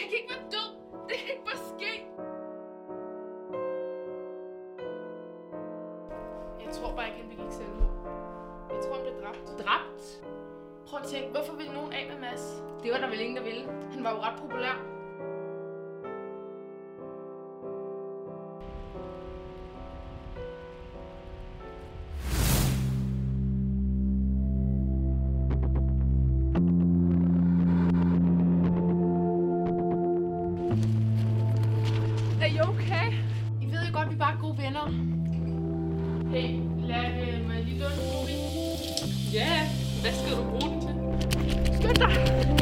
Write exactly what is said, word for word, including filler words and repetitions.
Han kan ikke være død. Det kan ikke bare ske. Jeg tror bare ikke, han begik selvmord. Jeg tror, han blev dræbt. Dræbt? Prøv at tænke, hvorfor ville nogen af med Mads? Det var der vel ingen, der ville. Han var jo ret populær. Er I okay? I ved jo godt, vi bare er gode venner. Hey, lad øh, mig lige låne en mobil. Ja, hvad skal du bruge den til? Skynd dig!